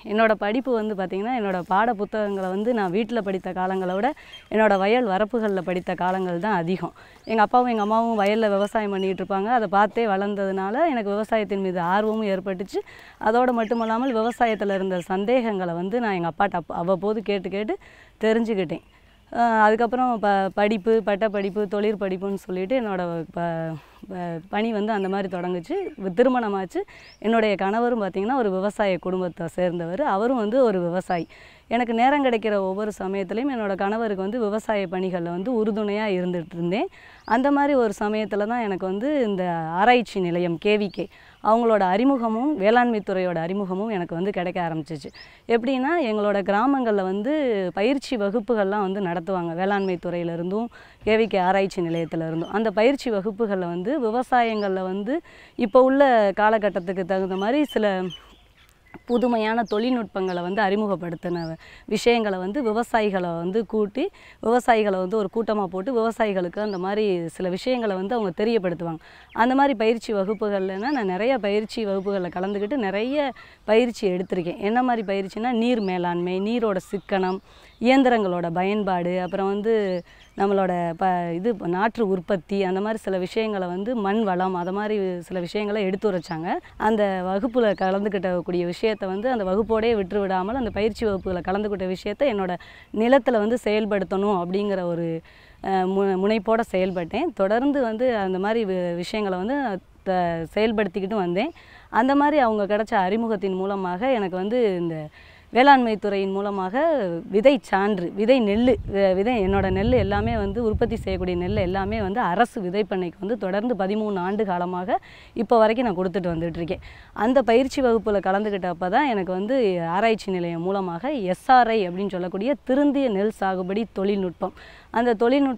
என்னோட படிப்பு வந்து பார்த்திங்கன்னா, என்னோட பாட புத்தகங்களை வந்து நான் வீட்டில் படித்த காலங்களை விட என்னோட வயல் வரப்புகளில் படித்த காலங்கள் தான் அதிகம். எங்கள் அப்பாவும் எங்கள் அம்மாவும் வயலில் விவசாயம் பண்ணிகிட்டு இருப்பாங்க. அதை பார்த்தே வளர்ந்ததுனால எனக்கு விவசாயத்தின் மீது ஆர்வமும் ஏற்பட்டுச்சு. அதோடு மட்டுமல்லாமல் விவசாயத்தில் இருந்த சந்தேகங்களை வந்து நான் எங்கள் அப்பாட்ட அவ்வப்போது கேட்டு கேட்டு தெரிஞ்சுக்கிட்டேன். அதுக்கப்புறம் படிப்பு, பட்டப்படிப்பு, தொழிற்படிப்புன்னு சொல்லிட்டு என்னோடய பணி வந்து அந்த மாதிரி தொடங்குச்சு. திருமணமாச்சு. என்னுடைய கணவரும் பார்த்திங்கன்னா ஒரு விவசாய குடும்பத்தை சேர்ந்தவர். அவரும் வந்து ஒரு விவசாயி. எனக்கு நேரம் கிடைக்கிற ஒவ்வொரு சமயத்துலையும் என்னோடய கணவருக்கு வந்து விவசாய பணிகளில் வந்து உறுதுணையாக இருந்துகிட்டு இருந்தேன். அந்த மாதிரி ஒரு சமயத்தில் தான் எனக்கு வந்து இந்த ஆராய்ச்சி நிலையம் கேவிகே அவங்களோட அறிமுகமும் வேளாண்மை துறையோட அறிமுகமும் எனக்கு வந்து கிடைக்க ஆரம்பிச்சிச்சு. எப்படின்னா, எங்களோட கிராமங்களில் வந்து பயிற்சி வகுப்புகள்லாம் வந்து நடத்துவாங்க. வேளாண்மை துறையிலேருந்தும் கேவிகே ஆராய்ச்சி நிலையத்திலேருந்தும். அந்த பயிற்சி வகுப்புகளில் வந்து விவசாயங்களில் வந்து இப்போ உள்ள காலகட்டத்துக்கு தகுந்த மாதிரி சில புதுமையான தொழில்நுட்பங்களை வந்து அறிமுகப்படுத்தின விஷயங்களை வந்து விவசாயிகளை வந்து கூட்டி விவசாயிகளை வந்து ஒரு கூட்டமாக போட்டு விவசாயிகளுக்கு அந்த மாதிரி சில விஷயங்களை வந்து அவங்க தெரியப்படுத்துவாங்க. அந்த மாதிரி பயிற்சி வகுப்புகள்னா நான் நிறைய பயிற்சி வகுப்புகளில் கலந்துக்கிட்டு நிறைய பயிற்சி எடுத்திருக்கேன். என்ன மாதிரி பயிற்சினா, நீர் மேலாண்மை, நீரோட சிக்கனம், இயந்திரங்களோட பயன்பாடு, அப்புறம் வந்து நம்மளோட நாற்று உற்பத்தி, அந்த மாதிரி சில விஷயங்களை வந்து மண் வளம், அதை மாதிரி சில விஷயங்களை எடுத்து உரைச்சாங்க. அந்த வகுப்பில் கலந்துக்கிட்டக்கூடிய விஷயத்தை வந்து அந்த வகுப்போடையே விட்டு விடாமல் அந்த பயிற்சி வகுப்புகளை கலந்துக்கிட்ட விஷயத்தை என்னோட நிலத்தில் வந்து செயல்படுத்தணும் அப்படிங்கிற ஒரு முனைப்போடு செயல்பட்டேன். தொடர்ந்து வந்து அந்த மாதிரி விஷயங்களை வந்து செயல்படுத்திக்கிட்டு வந்தேன். அந்த மாதிரி அவங்க கிடைச்ச அறிமுகத்தின் மூலமாக எனக்கு வந்து இந்த வேளாண்மை துறையின் மூலமாக விதை சான்று, விதை நெல், என்னோடய நெல் எல்லாமே வந்து உற்பத்தி செய்யக்கூடிய நெல் எல்லாமே வந்து அரசு விதைப்பண்ணைக்கு வந்து தொடர்ந்து 13 ஆண்டு காலமாக இப்போ வரைக்கும் நான் கொடுத்துட்டு வந்துட்டுருக்கேன். அந்த பயிற்சி வகுப்பில் கலந்துக்கிட்டப்போ தான் எனக்கு வந்து ஆராய்ச்சி நிலையம் மூலமாக SRI அப்படின்னு சொல்லக்கூடிய திருந்திய நெல் சாகுபடி தொழில்நுட்பம், அந்த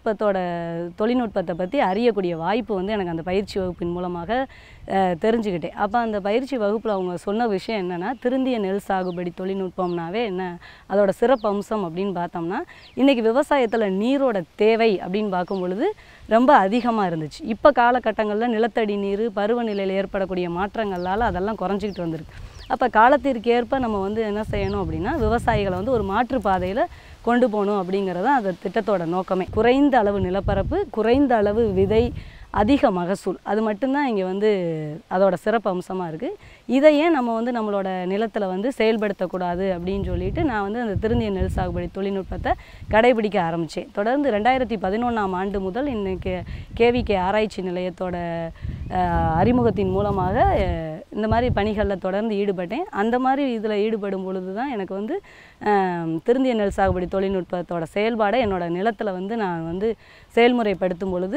தொழில்நுட்பத்தை பற்றி அறியக்கூடிய வாய்ப்பு வந்து எனக்கு அந்த பயிற்சி வகுப்பின் மூலமாக தெரிஞ்சுக்கிட்டேன். அப்போ அந்த பயிற்சி வகுப்பில் அவங்க சொன்ன விஷயம் என்னென்னா, திருந்திய நெல் சாகுபடி தொழில்நுட்பம்னாவே என்ன, அதோட சிறப்பு அம்சம் அப்படின்னு பார்த்தோம்னா, இன்றைக்கி விவசாயத்தில் நீரோட தேவை அப்படின்னு பார்க்கும் பொழுது ரொம்ப அதிகமாக இருந்துச்சு. இப்போ காலகட்டங்களில் நிலத்தடி நீர், பருவநிலையில் ஏற்படக்கூடிய மாற்றங்களால் அதெல்லாம் குறைஞ்சிக்கிட்டு வந்திருக்கு. அப்போ காலத்திற்கு ஏற்ப நம்ம வந்து என்ன செய்யணும் அப்படின்னா, விவசாயிகளை வந்து ஒரு மாற்றுப்பாதையில் கொண்டு போகணும் அப்படிங்கிறது தான் அந்த திட்டத்தோட நோக்கமே. குறைந்த அளவு நிலப்பரப்பு, குறைந்த அளவு விதை, அதிக மகசூல், அது மட்டும்தான் இங்கே வந்து அதோட சிறப்பு அம்சமாக இருக்குது. இதையே நம்ம வந்து நம்மளோட நிலத்தில் வந்து செயல்படுத்தக்கூடாது அப்படின்னு சொல்லிட்டு நான் வந்து அந்த திருந்திய நெல் சாகுபடி தொழில்நுட்பத்தை கடைபிடிக்க ஆரம்பித்தேன். தொடர்ந்து 2011ஆம் ஆண்டு முதல் இன்றைக்கி கேவிகே ஆராய்ச்சி நிலையத்தோட அறிமுகத்தின் மூலமாக இந்த மாதிரி பணிகளில் தொடர்ந்து ஈடுபட்டேன். அந்த மாதிரி இதில் ஈடுபடும் பொழுது தான் எனக்கு வந்து திருந்திய நெல் சாகுபடி தொழில்நுட்பத்தோட செயல்பாடை என்னோடய நிலத்தில் வந்து நான் வந்து செயல்முறைப்படுத்தும் பொழுது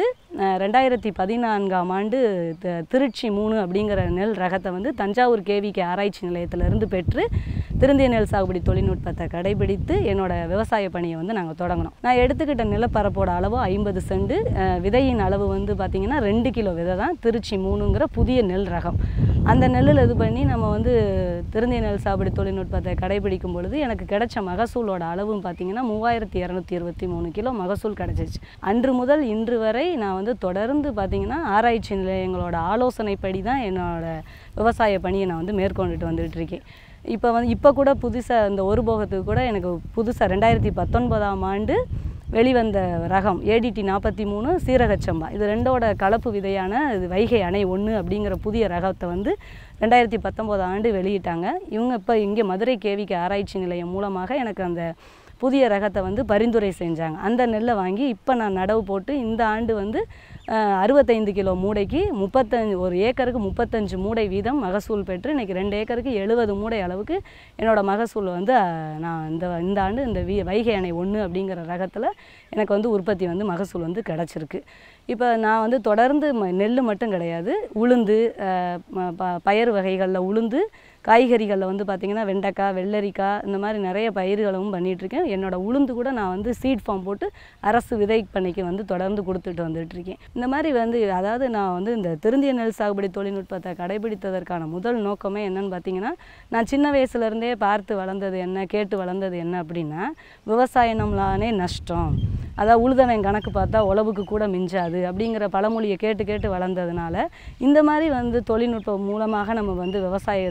2014ஆம் ஆண்டு திருச்சி 3 அப்படிங்கிற நெல் ரகத்தை வந்து தஞ்சாவூர் கேவிகே ஆராய்ச்சி நிலையத்திலிருந்து பெற்று திருந்திய நெல் சாகுபடி தொழில்நுட்பத்தை கடைபிடித்து என்னோடய விவசாய பணியை வந்து நாங்கள் தொடங்கினோம். நான் எடுத்துக்கிட்ட நிலப்பரப்போட அளவு 50 சென்ட், விதையின் அளவு வந்து பார்த்திங்கன்னா 2 கிலோ விதை தான். திருச்சி 3ங்கிற புதிய நெல் ரகம். அந்த நெல்லில் இது பண்ணி நம்ம வந்து திருந்திய நெல் சாகுபடி தொழில்நுட்பத்தை கடைபிடிக்கும் பொழுது எனக்கு கிடைச்ச மகசூலோட அளவும் பார்த்திங்கன்னா 3223 கிலோ மகசூல் கிடச்சிச்சு. அன்று முதல் இன்று வரை நான் வந்து தொடர்ந்து பார்த்திங்கன்னா ஆராய்ச்சி நிலையங்களோட ஆலோசனைப்படி தான் என்னோடய விவசாய பணியை நான் வந்து மேற்கொண்டுட்டு வந்துட்டுருக்கேன். இப்போ கூட புதுசாக இந்த ஒரு போகத்துக்கு கூட எனக்கு புதுசாக 2019ஆம் ஆண்டு வெளிவந்த ரகம் ADT 43 சீரகச்சம்பா, இது ரெண்டோட கலப்பு விதையான இது வைகை அணை 1 அப்படிங்கிற புதிய ரகத்தை வந்து 2019 ஆண்டு வெளியிட்டாங்க. இவங்க இப்போ இங்கே மதுரை கேவிகே ஆராய்ச்சி நிலையம் மூலமாக எனக்கு அந்த புதிய ரகத்தை வந்து பரிந்துரை செஞ்சாங்க. அந்த நெல்லை வாங்கி இப்போ நான் நடவு போட்டு இந்த ஆண்டு வந்து 65 கிலோ மூடைக்கு 35, ஒரு ஏக்கருக்கு 35 மூடை வீதம் மகசூல் பெற்று இன்றைக்கி 2 ஏக்கருக்கு 70 மூடை அளவுக்கு என்னோடய மகசூல் வந்து நான் இந்த ஆண்டு இந்த வைகை அணை 1 அப்படிங்கிற ரகத்தில் எனக்கு வந்து உற்பத்தி வந்து மகசூல் வந்து கிடச்சிருக்கு. இப்போ நான் வந்து தொடர்ந்து நெல் மட்டும் கிடையாது, உளுந்து, பயறு வகைகளில் உளுந்து, காய்கறிகளில் வந்து பார்த்திங்கன்னா வெண்டைக்காய், வெள்ளரிக்காய், இந்த மாதிரி நிறைய பயிர்களும் பண்ணிகிட்ருக்கேன். என்னோடய உளுந்து கூட நான் வந்து சீட் ஃபார்ம் போட்டு அரசு விதை பண்ணைக்கு வந்து தொடர்ந்து கொடுத்துட்டு வந்துட்டுருக்கேன். இந்த மாதிரி வந்து அதாவது நான் வந்து இந்த திருந்திய நெல் சாகுபடி தொழில்நுட்பத்தை கடைபிடித்ததற்கான முதல் நோக்கமே என்னன்னு பார்த்திங்கன்னா, நான் சின்ன வயசுலேருந்தே பார்த்து வளர்ந்தது என்ன, கேட்டு வளர்ந்தது என்ன அப்படின்னா, விவசாயம்லானே நஷ்டம், அதாவது உழுதவன் கணக்கு பார்த்தா உழவுக்கு கூட மிஞ்சாது அப்படிங்கிற பழமொழியை கேட்டு கேட்டு வளர்ந்ததுனால இந்த மாதிரி வந்து தொழில்நுட்பம் மூலமாக நம்ம வந்து விவசாயத்துகளை வந்து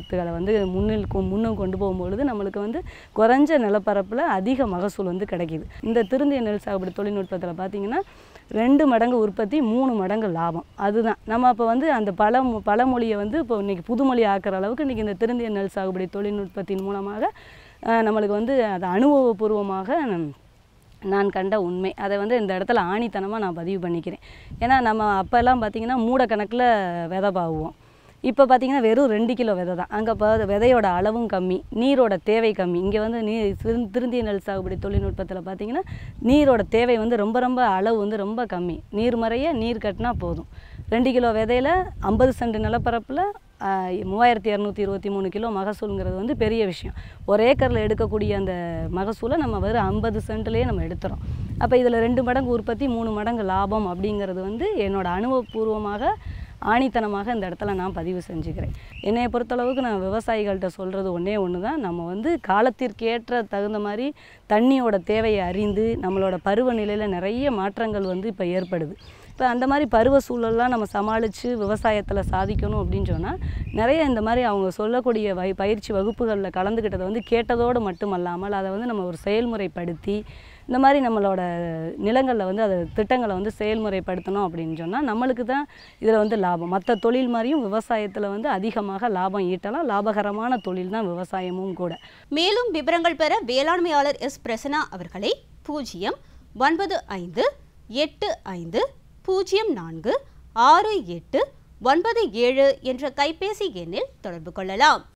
வந்து முன்னும் கொண்டு போகும்பொழுது நம்மளுக்கு வந்து குறைஞ்ச நிலப்பரப்பில் அதிக மகசூல் வந்து கிடைக்கிது. இந்த திருந்திய நெல் சாகுபடி தொழில்நுட்பத்தில் பார்த்திங்கன்னா 2 மடங்கு உற்பத்தி 3 மடங்கு லாபம். அதுதான் நம்ம அப்போ வந்து அந்த பழமொழியை வந்து இப்போ இன்றைக்கி புதுமொழி ஆக்கிற அளவுக்கு இன்றைக்கி இந்த திருந்திய நெல் சாகுபடி தொழில்நுட்பத்தின் மூலமாக நம்மளுக்கு வந்து அது அனுபவபூர்வமாக நான் கண்ட உண்மை. அதை வந்து இந்த இடத்துல ஆணித்தனமாக நான் பதிவு பண்ணிக்கிறேன். ஏன்னா நம்ம அப்போல்லாம் பார்த்திங்கன்னா மூட கணக்கில் விதை பாவுவோம். இப்போ பார்த்திங்கன்னா வெறும் 2 கிலோ விதை தான். அங்கே விதையோட அளவும் கம்மி, நீரோட தேவை கம்மி. இங்கே வந்து திருந்திய நெல் சாகுபடி தொழில்நுட்பத்தில் பார்த்திங்கன்னா நீரோட தேவை வந்து ரொம்ப அளவு வந்து ரொம்ப கம்மி. நீர் கட்டினா போதும். 2 கிலோ விதையில் 50 சென்ட் நிலப்பரப்பில் 3223 கிலோ மகசூலுங்கிறது வந்து பெரிய விஷயம். ஒரு ஏக்கரில் எடுக்கக்கூடிய அந்த மகசூலை நம்ம வெறும் 50 சென்ட்லேயே நம்ம எடுத்துகிறோம். அப்போ இதில் 2 மடங்கு உற்பத்தி 3 மடங்கு லாபம் அப்படிங்கிறது வந்து என்னோடய அனுபவபூர்வமாக ஆணித்தனமாக இந்த இடத்துல நான் பதிவு செஞ்சுக்கிறேன். என்னையை பொறுத்தளவுக்கு நான் விவசாயிகள்கிட்ட சொல்கிறது ஒன்று தான், நம்ம வந்து காலத்திற்கேற்ற தகுந்த மாதிரி தண்ணியோட தேவையை அறிந்து நம்மளோட பருவநிலையில் நிறைய மாற்றங்கள் வந்து இப்போ ஏற்படுது. இப்போ அந்த மாதிரி பருவ சூழல்லாம் நம்ம சமாளித்து விவசாயத்தில் சாதிக்கணும் அப்படின்னு சொன்னால் நிறைய இந்த மாதிரி அவங்க சொல்லக்கூடிய பயிற்சி வகுப்புகளில் கலந்துக்கிட்டதை வந்து கேட்டதோடு மட்டுமல்லாமல் அதை வந்து நம்ம ஒரு செயல்முறைப்படுத்தி இந்த மாதிரி நம்மளோட நிலங்களில் வந்து அதை திட்டங்களை வந்து செயல்முறைப்படுத்தணும் அப்படின்னு சொன்னால் நம்மளுக்கு தான் இதில் வந்து லாபம். மற்ற தொழில் மாதிரியும் விவசாயத்தில் வந்து அதிகமாக லாபம் ஈட்டலாம். லாபகரமான தொழில் தான் விவசாயமும் கூட. மேலும் விவரங்கள் பெற வேளாண்மையாளர் எஸ். பிரசன்னா அவர்களை 09585046897 என்ற கைபேசி எண்ணில் தொடர்பு கொள்ளலாம்.